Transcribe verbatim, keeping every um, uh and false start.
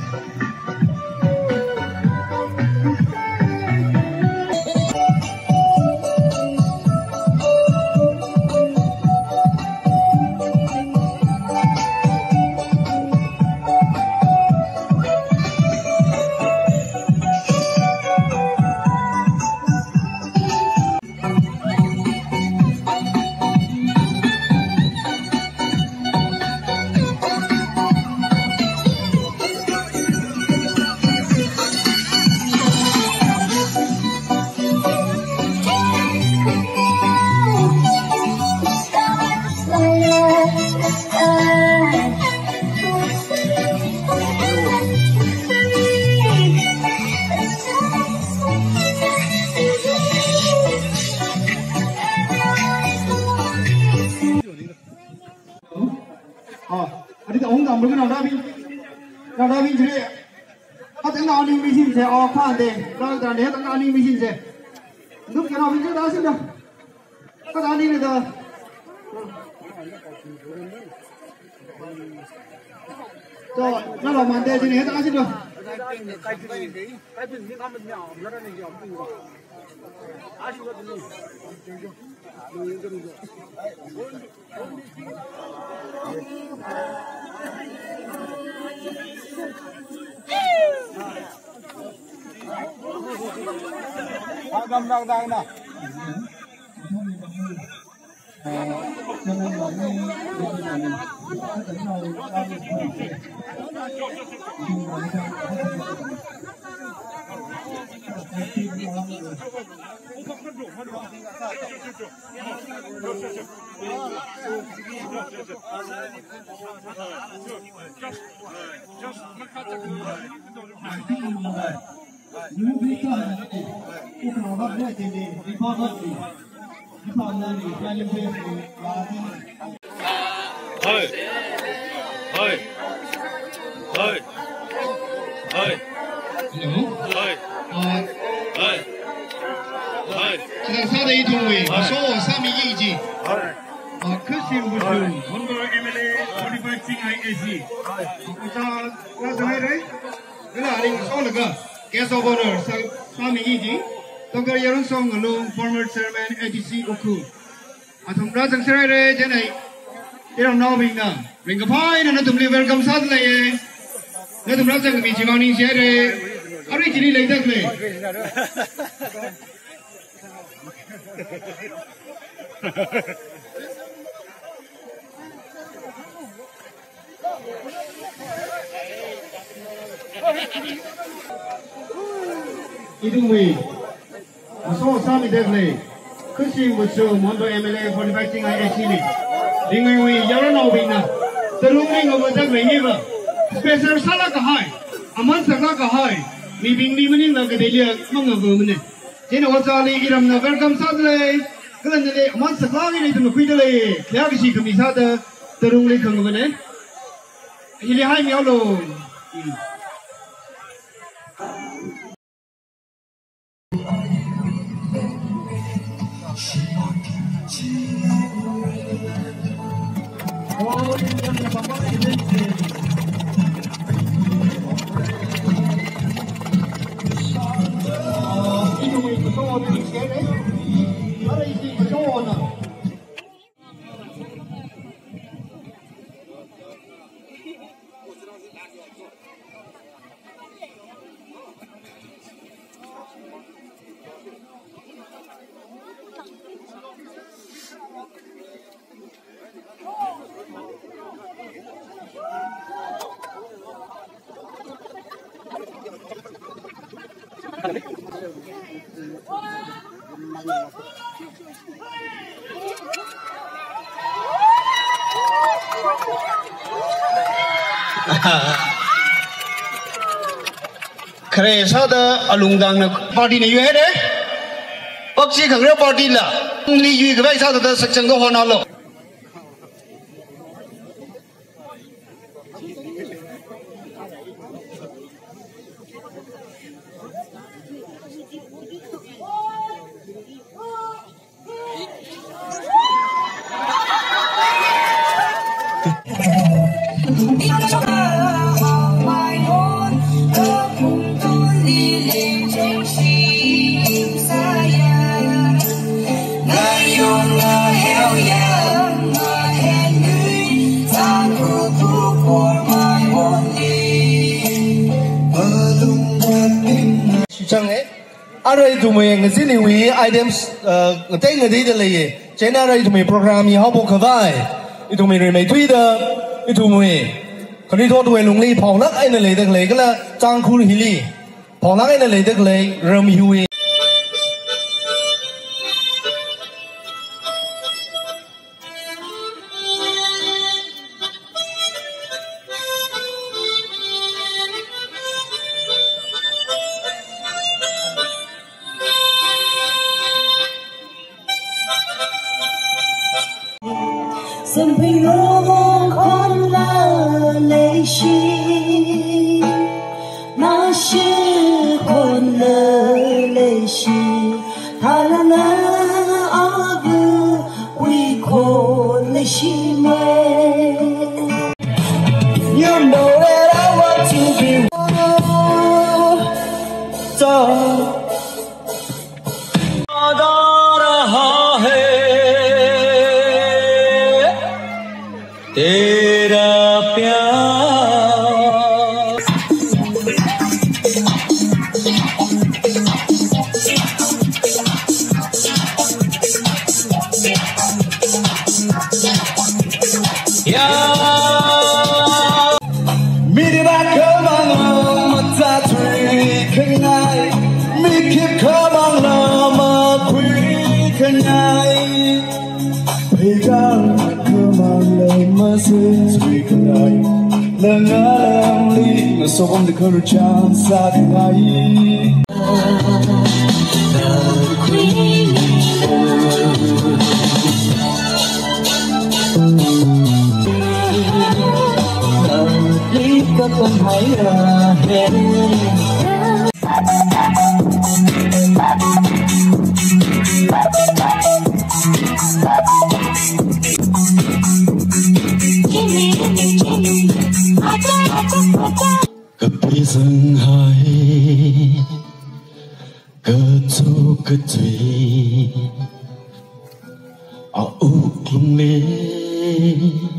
Mungkin ada bin, ada bin jadi, ada yang ani mesin saya, oh kan deh, kalau ada yang ani mesin saya, itu kenapa bin jadi asing dah, ada ani ni dah, so, nama mande jadi ada asing dah. Agam lang lang na. Thôi, thôi, thôi, thôi, thôi, thôi, thôi. 지난 사 대 이 통의 소 삼 위 이지. 크신 부수 원고 엠엘에이 forty-five 아이에스. 자, 나서 해래. 그나 아니 소르가 guest of honor 삼 위 이지. 동거 여론 송로 former chairman 에이티씨 오쿠. 아톰 라정 세레 제네. 이런 나오빈나. 링가 파이는 좀 welcome 사드레. 내가 라정 미 지방인 셰레. 아리 지리 레이다클레. 이동위 소 삼이 됐네. 크신 부수 먼저 엠엘에이 forty-five 아이에스니 링위위 여러 나오빈나. 들롱링 어버작 랭이가 스페셜 살라가 하이 아만 살라가 하이 미빙리문인 나게 되려 망어거문네. 제네 와살이 이름나 웰컴 사드레. 그런데 아만 살라기 좀 귀들레. 야기시 금이사다 들롱링 건거네. 이리 하이 미얼로. kare sada alungdang na party na yu he de bakchi khangre party la ni yu ga bai sada da sakchang do hona lo Because of my own ở đây tụi mình người xin lưu ý items người tên người đi được lấy trên đây tụi mình program gì họ bộ khởi vai tụi mình rồi mấy Twitter tụi mình còn đi thôi tụi mình lùng ly phòng lắc anh lấy được lấy cái là trang khu hì ly phòng lắc anh lấy được lấy rầm hui Dần bình ngô con là lệ shi mà shi con là lệ shi thà là na agu quy con lệ shi mê. You know that I want to be so. तेरा प्यार Miri ba khơ mang lo mà ta thuy khơi ngay mi kiếp khơ mang lo mà quý khơi ngay bây giờ Sweet night, nang alam li, nasobang di karuchan sa tinay. Lipat ang hayrahin. Kapi sang hai Ketu ketui Au klung le